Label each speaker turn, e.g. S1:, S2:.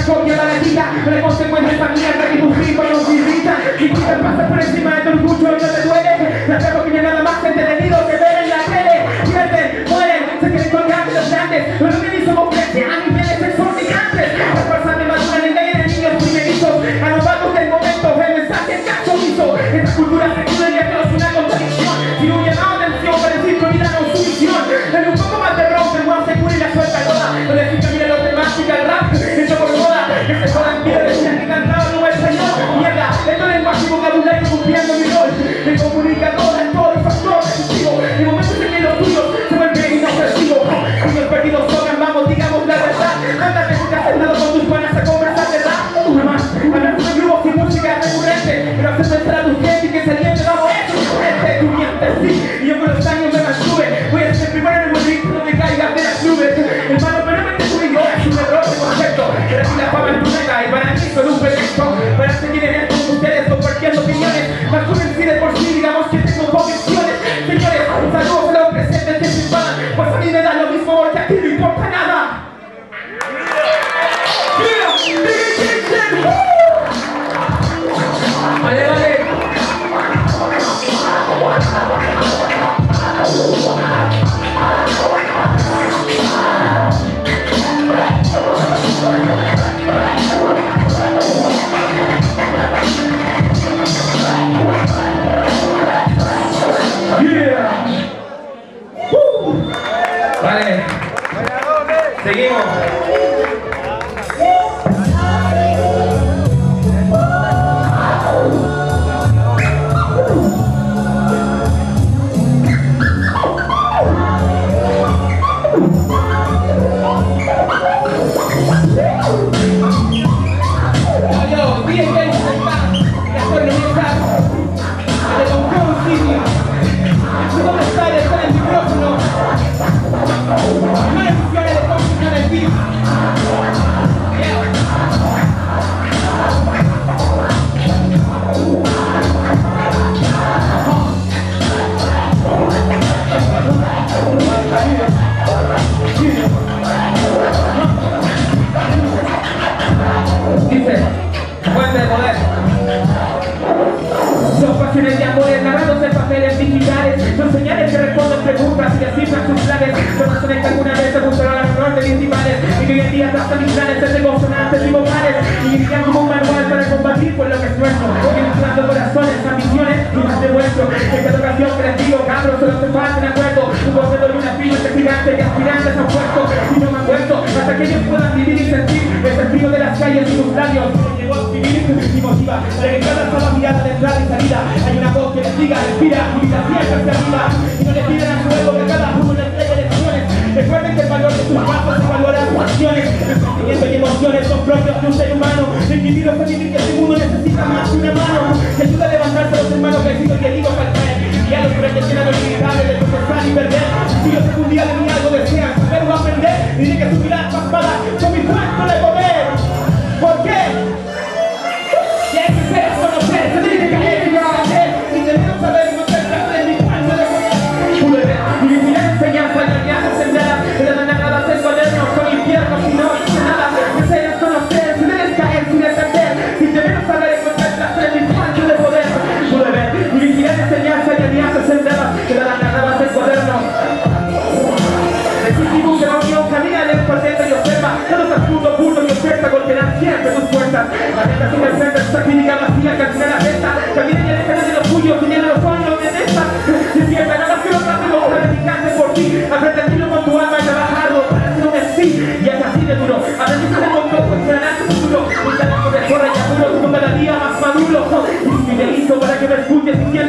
S1: una copia baratita, no le consecuencia esta mierda que tus hijos nos irritan. Y tú te pasas por encima de tu orgullo y no te duele. La perro que ya nada más entretenido que ver en la tele. Pierden, mueren, se quieren colgar de los grandes. Los organismos crecen a niveles exorbitantes. Las personas de madura en el aire de niños primerizos. A los vatos del momento, el mensaje caso hizo. Esta cultura se cruda y es una contradicción. Sin un llamado de atención para decir que vida no es su misión. Dale un poco más de rock, el guau se cura y la suelta toda. No le decís que mira los demás y que el rap hecho por moda. Que se jodan vida, decían que cantaba no es señor. Mierda, esto es lenguaje y vocabulario cumpliendo mi rol. Me comunicador en todo el factor decisivo. En momentos en que los tuyos se vuelven inofensivos. Niños perdidos sobran, vamos, digamos la verdad. Ándate porque has sentado con tus panas a conversar de rap. Una más, hablar de grupos y música recurrente. Pero hacer pensar a tu gente y que se aliente, vamos, eso es frente. Tú mientes, sí, y yo con los años me mantuve. Voy a ser el primero en el movimiento, no me caigas de las nubes. Hermano, pero no me te tuve yo, es un error de concepto. Pero aquí la fama es tu meta y para mí solo un pretexto. Para seguir en esto con ustedes compartiendo opiniones. Más sí de por sí, digamos que tengo convicciones. Señores, saludos a los presentes que se van. Pues a mí me da lo mismo porque aquí no importa nada. Vale, vale. Vale, seguimos. Dice, fuente de poder. Son pasiones de amores narrados en papeles digitales. Son señales que responden preguntas y descifran sus planes. Son razones que alguna vez se buscaron al honor de principales. Y que hoy en día trazan mis planes desde consonantes y vocales. Y guían como un manual para combatir por lo que es nuestro. Ilustrando corazones, ambiciones y más de vuestro. En cada ocasión que les digo, cabros, solo se falta en acuerdo. Un boceto de una firma entre gigantes y aspirantes han puesto. Y no me han vuelto hasta que ellos puedan vivir y sentir el sentido de las calles y sus labios. Llegó a vivir y motiva para que cada sola mirada de entrada y salida hay una voz que les diga, respira y vida siempre hacia arriba. Y no le piden a su ego que cada uno le entregue lecciones. Recuerden que el valor de sus pasos se valora sus acciones. Los sentimientos y emociones son propios de un ser humano. El individuo fue que este mundo necesita más que una mano que ayuda a levantarse a los hermanos vencidos y heridos al caer. Y a los que tienen lo inevitable de tropezar y perder. Si ellos algún día de mí algo desean saber o aprender, diré que su mirada pasada son mi fuente de poder. ¿Por qué? Y hay que ser conocer, se tiene que caer y hacer. Y debemos saber y no ser clase de mi fuente de poder. Y mi enseñanza y alianzas sembradas, de las narradas en cuadernos son infiernos y no dice nada. Deseas conocer, si debes caer sin entender. Si debemos saber encontrar clase de mi fuente de poder. Pude ver, y mi enseñanza y alianzas sembradas, de las narradas en cuadernos. Decisivo que la unión camina en el cuarteto y observa. Todos los puntos y oferta golpearán siempre tus puertas. La gente sin el frente, esa clínica vacía que al final afecta. Caminen y alejan de los tuyos, que llenan los sueños de esta. Si siempre nada que los rápidos para dedicarse por ti. Aprenderlo con tu alma y trabajarlo para hacer un sí. Y es así de duro. Aprendizaje con todo, cuestionarás tu futuro. Un talento de corre y apuro, como cada día más maduro. Y si me hizo para que me escuches y